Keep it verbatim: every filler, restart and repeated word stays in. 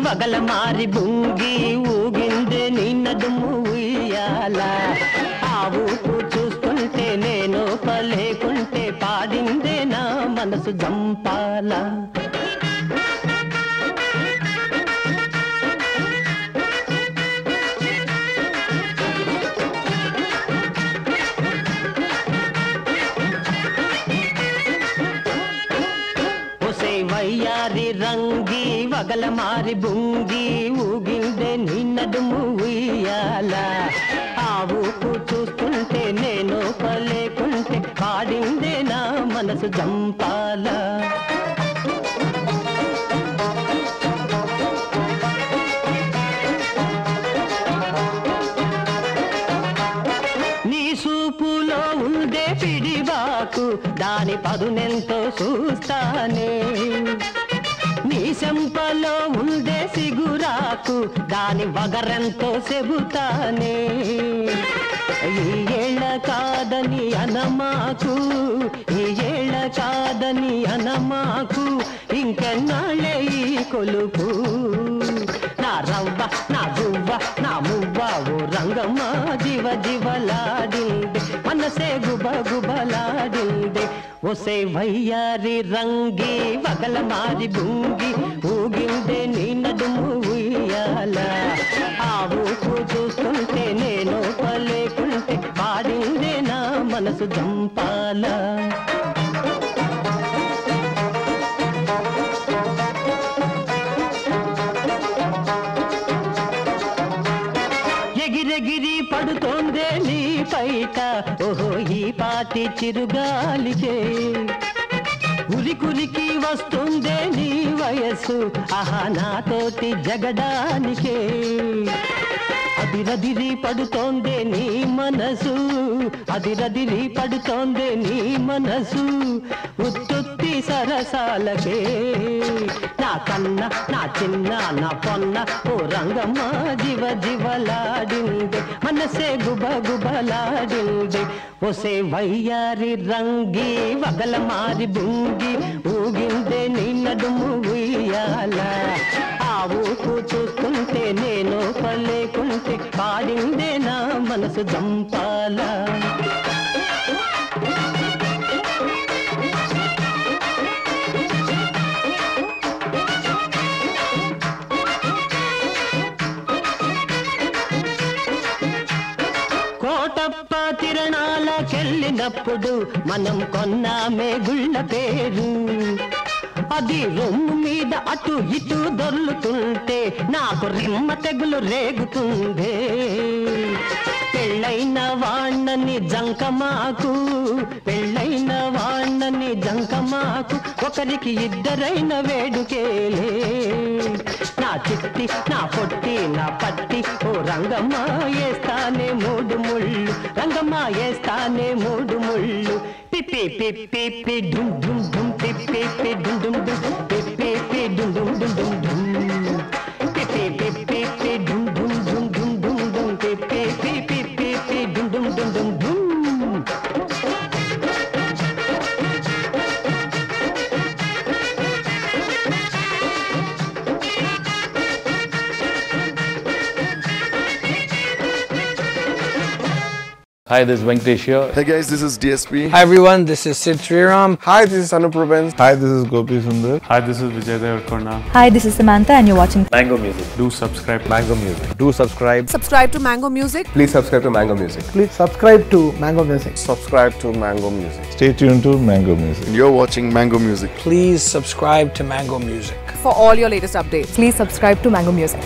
వగల మారి బుంగి ఊగిందే నీ నడుము ఉయ్యాల ఆ ఊపు చూస్తుంటే నేను పలేకుంటే పాడిందే నా మనసు జంపాల వయ్యారి రంగి వగల మారి బుంగి ఊగిందే నీ నడుము ఉయ్యాల ఆ ఊపు చూస్తుంటే నేను పలేకుంటే పాడిందే నా మనసు జంపాల నీ సూపులో ఉందే పిడిబాకు దాని పదునెంతో చూస్తానే నీ చెంపలో ఉందే సిగురాకు దాని వగరెంతో చెబుతానే ఈ ఏళ్ళ కాదని అనమాకు ఈ ఏళ్ళ కాదని అనమాకు ఇంకెన్నాళ్ళే ఈ కొలుపు నా రవ్వ నా గువ్వ నా మువ్వ ఓ రంగమ్మ జీవ జీవలాడిందే మనసే గుబ గుబలాడిందే ఒసే వయ్యారి రంగి వగల మారి బుంగి ఊగిందే నీ నడుము ఉయ్యాల ఆ ఊపు చూస్తుంటే నేను పలేకుంటే పాడిందే నా మనసు జంపాల ఎగిరెగిరి పడుతోందే నీ పైట ఓహో ఈ పాటి చిరుగాలికే ఉరికురికి వస్తుందే నీ వయస్సు ఆహా నాతోటి జగడానికే అదిరదిరి పడుతోందే నీ మనసు అదిరదిరి పడుతోందే నీ మనసు ఉత్తుత్తి సరసాలకే నా కన్న నా చిన్న నా పొన్న ఓ రంగమ్మ జీవ జీవలాడిందే మనసే గుబ గుబలాడిందే ఒసే వయ్యారి రంగి వగల మారి బుంగి ఊగిందే నీ నడుము ఉయ్యాల ఆ ఊపు చూస్తుంటే నేను పలేకుంటే పాడిందే నా మనసు జంపాల కోటప్ప తిరణాలకెళ్ళినప్పుడు మనం కొన్నామే గుళ్ళ పేరు అది రొమ్ము మీద అటు ఇటు దొర్లుతుంటే నాకు రిమ్మ తెగులు రేగుతుందే పెళ్ళైన వాణ్ణని జంకమాకు పెళ్ళైన వాణ్ణని జంకమాకు ఒకరికి ఇద్దరైన వేడుకేలే నా చిట్టి నా పొట్టి నా పట్టి ఓ రంగమ్మ వేస్తానే మూడు ముళ్ళు రంగమ్మ వేస్తానే మూడు ముళ్ళు పిప్పి పిప్పి పి డుమ్ డుమ్ డుమ్ పిప్పి పి డుమ్ డుమ్ డుమ్ పిప్పి పి డుమ్ డుమ్ డుమ్ డుమ్ డుమ్ పిప్పి పిప్పి పి డుమ్ డుమ్ డుమ్ డుమ్ డుమ్ డుమ్ పిప్పి పి పిప్పి పి డుమ్ డుమ్ డుమ్ డుమ్ డుమ్ Hi, this is Venkatesh here. Hey guys, this is D S P. Hi everyone, this is Sid Sriram. Hi, this is Anup Rubens. Hi, this is Gopi Sundar. Hi, this is Vijay Devarkonda. Hi, this is Samantha and you're watching Mango Music. Do subscribe Mango Music. Do subscribe. Subscribe to Mango Music. Please subscribe to Mango Music. Please subscribe to Mango Music. Subscribe to Mango Music. Stay tuned to Mango Music. You're watching Mango Music. Please subscribe to Mango Music. For all your latest updates. Please subscribe to Mango Music.